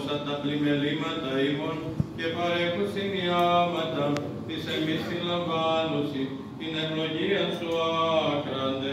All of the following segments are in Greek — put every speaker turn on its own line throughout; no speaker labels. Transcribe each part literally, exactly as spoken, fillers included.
όσα τα πλημελήματα ήμων και παρέχουσιν οι άματα της εμείς συλλαμβάνουσι την ευλογία σου άκραντε.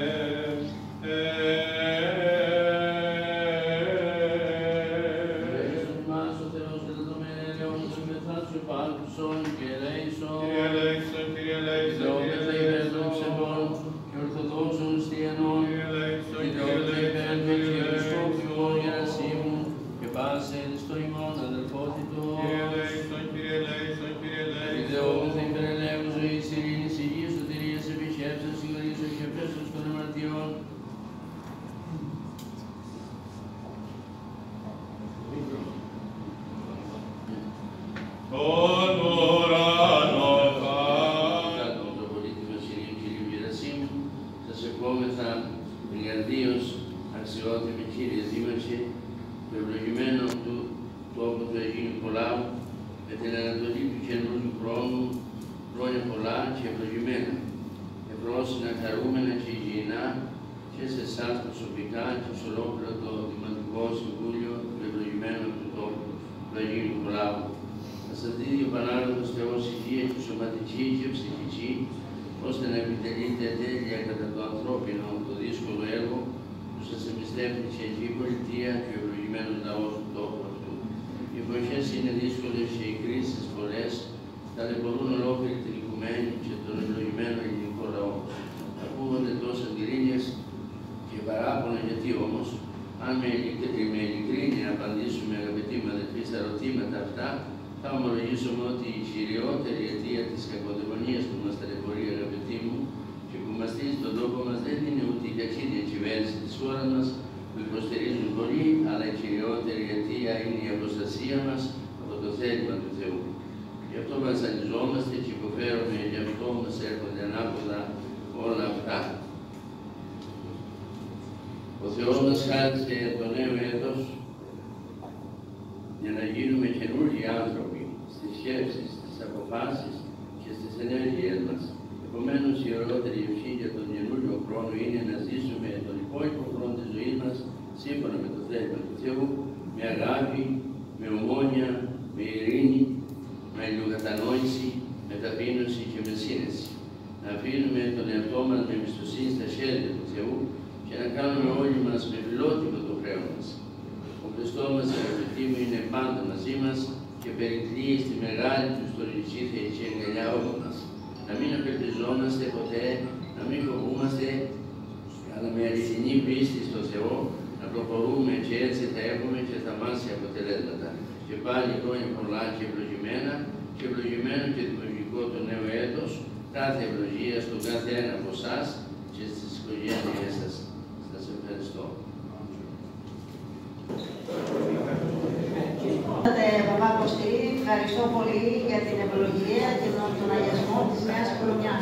Ευχαριστώ πολύ για την ευλογία και τον, τον αγιασμό της νέας χρονιάς.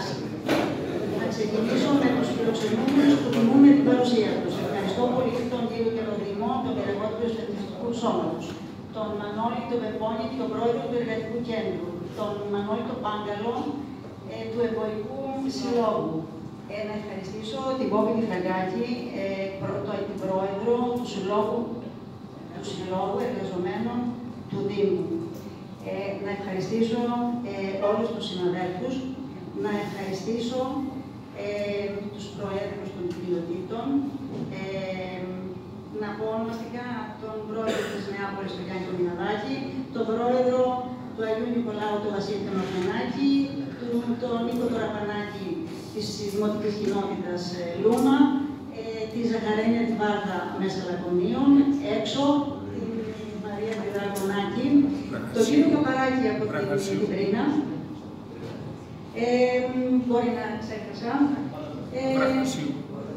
Θα ξεκινήσω με τους φιλοξενούμενους που τιμούμε την παρουσία τους. Ευχαριστώ πολύ τον κύριο Κεροδημό, τον Περιβόντιο του Εθνιστικού Σώματος, τον Μανώλη τον Πεπόνη, τον πρόεδρο του Εργατικού Κέντρου, τον Μανώλη τον Πάγκαλο ε, του Εμπορικού Συλλόγου. Ε, να ευχαριστήσω την Πόπη Φραγκάκη, ε, προ, το, την πρόεδρο του Συλλόγου, του Συλλόγου Εργαζομένων του Δήμου. Ε, να ευχαριστήσω ε, όλους τους συναδέλφους, να ευχαριστήσω ε, τους προέδρους των κοινοτήτων, ε, να πω ονομαστικά τον πρόεδρο της Νεάπολης, τον Γιάννη τον Μιναδάκη, τον πρόεδρο του Αγίου Νικολάου, τον Βασίλη τον Αφρενάκη, τον Νίκο τον Ραπανάκη της Δημοτικής Κοινότητας ε, Λούμα, ε, τη Ζαχαρένια τη Βάρδα μέσα Λακωνίων, έξω, την Μαρία Μηδραγωνάκη, το κύριο Καπαράκη από την Κυπρίνα. Ε, μπορεί να ξέχασα.
Βραχασίου.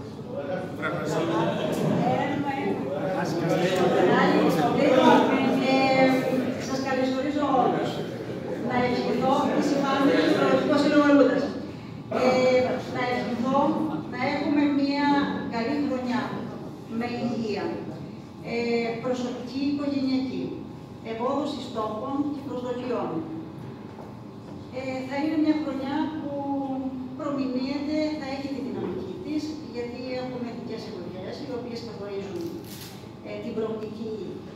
Σας καλωσορίζω όλους. Να ευχηθώ, σημαίνει Προεδρικό Σύλλογο Αρκούδας. Να ευχηθώ να έχουμε μια καλή χρονιά με υγεία, προσωπική, οικογενειακή, ευόδοση στόχων και προσδοκιών. Ε, θα είναι μια χρονιά που προμηνύεται, θα έχει τη δυναμική της, γιατί έχουμε εθνικές εκλογές, οι οποίες καθορίζουν ε, την προοπτική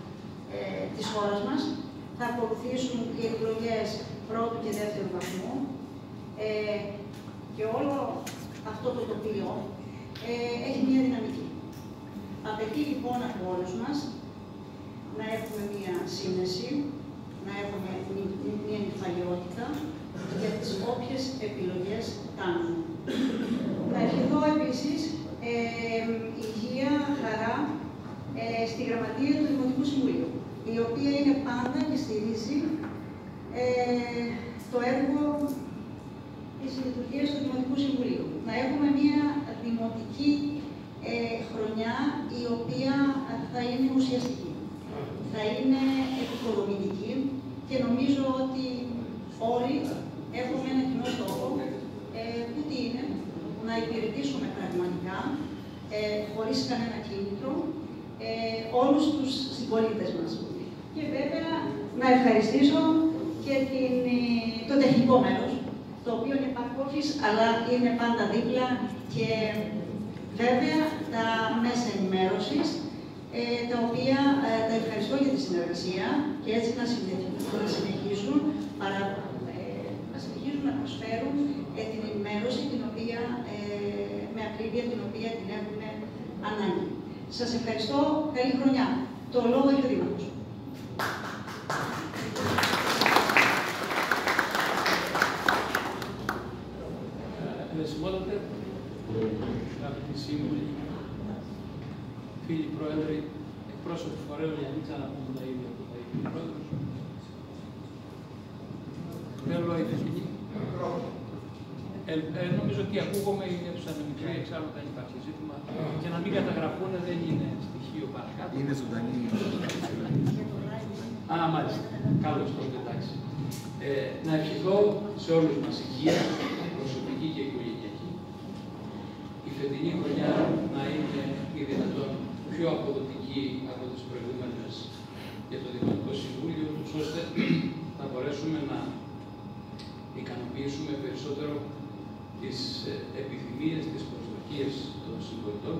ε, της χώρας μας. Θα ακολουθήσουν οι εκλογές πρώτου και δεύτερου βαθμού ε, και όλο αυτό το τοπίο ε, έχει μια δυναμική. Απαιτεί λοιπόν από όλους μας να έχουμε μια σύνεση, να έχουμε μια νυφαλιότητα για τις όποιες επιλογές κάνουμε. Να ευχηθώ επίσης ε, υγεία, χαρά ε, στη γραμματεία του Δημοτικού Συμβουλίου, η οποία είναι πάντα και στηρίζει ε, το έργο της λειτουργίας του Δημοτικού Συμβουλίου. Να έχουμε μια δημοτική ε, χρονιά η οποία θα είναι ουσιαστική, θα είναι επικοδομητική και νομίζω ότι όλοι έχουμε ένα κοινό στόχο, ε, που τι είναι, να υπηρετήσουμε πραγματικά, ε, χωρίς κανένα κίνητρο, ε, όλους τους συμπολίτες μας. Και βέβαια να ευχαριστήσω και την, το τεχνικό μέρος, το οποίο είναι back office, αλλά είναι πάντα δίπλα, και βέβαια τα μέσα ενημέρωσης, ε, τα οποία ε, τα ευχαριστώ για τη συνεργασία και έτσι να συνεχίσουν, παρα, ε, να συνεχίσουν να προσφέρουν ε, την ενημέρωση την οποία, ε, με ακρίβεια την οποία την έχουν ανάγκη. Σας ευχαριστώ. Καλή χρονιά. Το λόγο έχει ο Δήμαρχος.
Ενεσιμότατε, αγαπητοί σύμβουλοι, φίλοι πρόεδροι, εκπρόσωποι φορέων, για να να πούμε τα ίδια από τα ίδια πρόεδρος. Θέλω η Δεσποινή. Ε, ε, νομίζω ότι ακούγομαι, είναι τους ανεμικροί, εξάλλου δεν υπάρχει ζήτημα. Και να μην καταγραφούν δεν είναι στοιχείο παρακάτω.
Είναι ζωντανή.
Α, μάλιστα. Καλώς τότε, εντάξει. Ε, να ευχηθώ σε όλους μας υγεία, προσωπική και οικογενειακή. Η φετινή χρονιά να είναι ή δυνατόν πιο αποδοτική από τις προηγούμενες για το Δημοτικό Συμβούλιο, ώστε να μπορέσουμε να ικανοποιήσουμε περισσότερο τις επιθυμίες, τις προσδοκίες των συμπολιτών.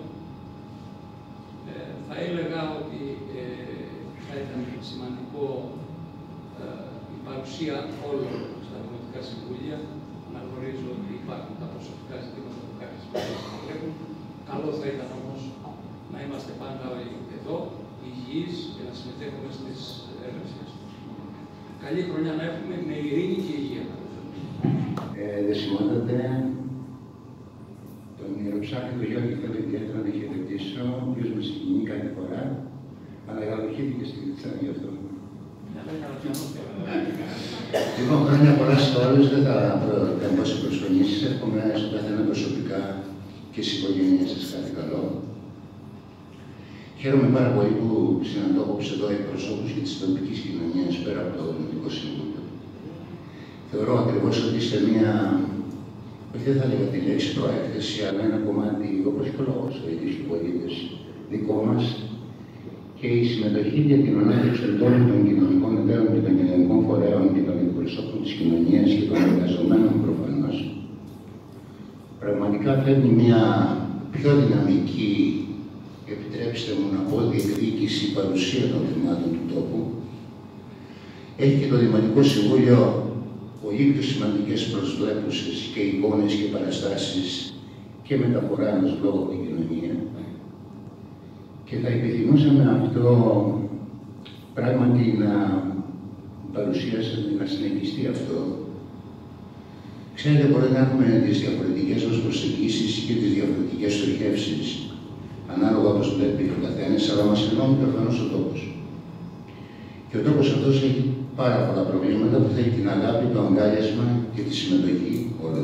Ε, θα έλεγα ότι ε, θα ήταν σημαντικό ε, η παρουσία όλων στα Δημοτικά Συμβούλια. Αναγνωρίζω ότι υπάρχουν τα προσωπικά ζητήματα που κάποιες φορές βλέπουν. Καλό θα ήταν όμως να είμαστε πάντα όλοι εδώ, υγιείς, και να συμμετέχουμε στις εργασίες. Καλή χρονιά να έχουμε, με ειρήνη και υγεία.
Ε, Δεσιμότατε, τον Ιεροψάχνη του Γιώργη θέλω ιδιαίτερα να χαιρετήσω, ο οποίος με συγκινεί κάθε φορά, αλλά γαλοχήθηκε στη Γριτσά γι' αυτό. Λοιπόν, χρόνια πολλά σε όλους, δεν θα προτείνω σε προσφωνήσεις, εύχομαι στον καθένα προσωπικά και στις οικογένειες σας κάθε καλό. Χαίρομαι πάρα πολύ που συναντώ απόψε εδώ εκπροσώπους και της τοπικής κοινωνίας πέρα από το Δημοτικό Συμβούλιο. Θεωρώ ακριβώς ότι σε μια, όχι δεν θα λέγα τη λέξη προέκθεση, αλλά ένα κομμάτι, όπως και ο λόγος, οι πολίτες δικό μας, και η συμμετοχή για την ανάπτυξη των κοινωνικών εταίρων και των κοινωνικών φορέων και των εκπροσώπων της κοινωνίας και των εργαζομένων προφανώς, πραγματικά φέρνει μια πιο δυναμική, επιτρέψτε μου να πω, διεκδίκηση, παρουσία των θεμάτων του τόπου. Έχει και το Δημοτικό Συμβούλιο πολύ πιο σημαντικές προσβλέπουσες και εικόνες και παραστάσεις και μεταφορά ενός λόγου από την κοινωνία. Και θα επιθυμούσαμε αυτό πράγματι να παρουσιάσουμε, να συνεχιστεί αυτό. Ξέρετε, μπορεί να έχουμε τις διαφορετικές μας προσεγγίσεις και τις διαφορετικές στοχεύσεις, ανάλογα όπως βλέπει ο καθένας, αλλά μας ενώνει προφανώς ο τόπος. Και ο τόπος αυτός έχει πάρα πολλά προβλήματα που θέλει την αγάπη, το αγκάλιασμα και τη συμμετοχή όλων.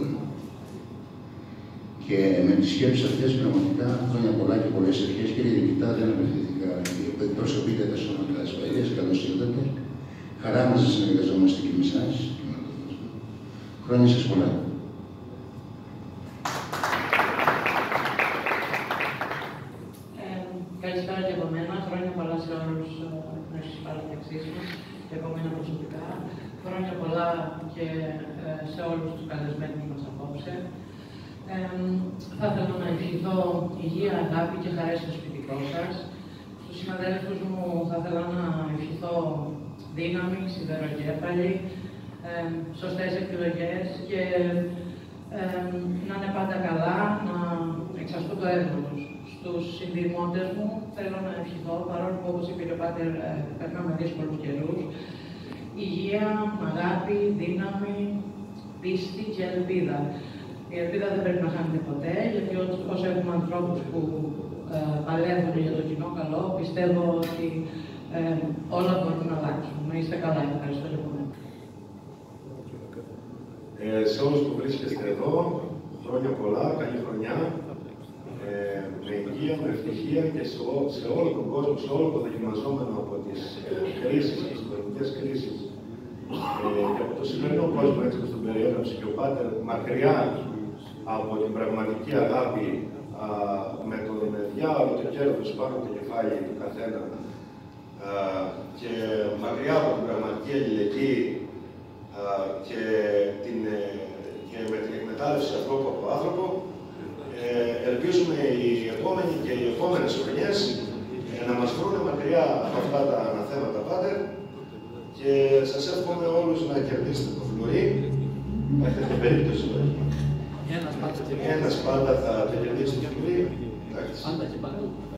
Και με τις σκέψεις αυτές πραγματικά χρόνια πολλά και πολλές ευχές. Κύριε Διοικητά, δεν απευθύνθηκα. Εκπροσωπείτε τα σώματα ασφαλείας, καλώς ήρθατε. Χαρά μας να συνεργαζόμαστε και με εσάς. Χρόνια σας πολλά.
Ε, καλησπέρα και από μένα. Χρόνια πολλά σε όλους τους παραταξείς μας και από μένα προσωπικά. Χρόνια πολλά και ε, σε όλους τους καλεσμένους μας απόψε. Ε, θα ήθελα να ευχηθώ υγεία, αγάπη και χαρά στο σπιτικό σας. Στους συναδέλφους μου θα ήθελα να ευχηθώ δύναμη, σιδεροκέφαλη, ε, σωστές επιλογές και ε, να είναι πάντα καλά, να εξασκούν το έργο τους. Στους συνδημότες μου θέλω να ευχηθώ, παρόλο που όπως είπε ο Πάτερ, ε, περνάμε δύσκολους καιρούς, υγεία, αγάπη, δύναμη, πίστη και ελπίδα. Η ελπίδα δεν πρέπει να χάνεται ποτέ, γιατί όσο έχουμε ανθρώπους που ε, παλεύουν για το κοινό καλό, πιστεύω ότι ε, όλα μπορούν να αλλάξουν. Να είστε καλά, ευχαριστώ λοιπόν.
Ε, σε όλους που βρίσκεστε εδώ, χρόνια πολλά, καλή χρονιά, ε, με υγεία, με ευτυχία και σε, ό, σε όλο τον κόσμο, σε όλο το δοκιμαζόμενο από τις ε, κρίσεις και τις οικονομικές κρίσεις ε, και από το σημερινό κόσμο, έτσι όπως τον περιέγραψε και ο Πάτερ, μακριά από την πραγματική αγάπη, α, με το με διάολο το κέρδος πάνω από το κεφάλι του καθένα α, και μακριά από την πραγματική αλληλεγγύη και, την, και με την εκμετάλλευση ανθρώπου από άνθρωπο, ε, ελπίζουμε οι επόμενοι και οι επόμενες χρονιές ε, να μας βρουν μακριά από αυτά τα αναθέματα πάντα και σας εύχομαι όλους να κερδίσετε το φλουρί. Έχετε περίπτωση. Ένας πάντα θα το κερδίσει το φλουρί.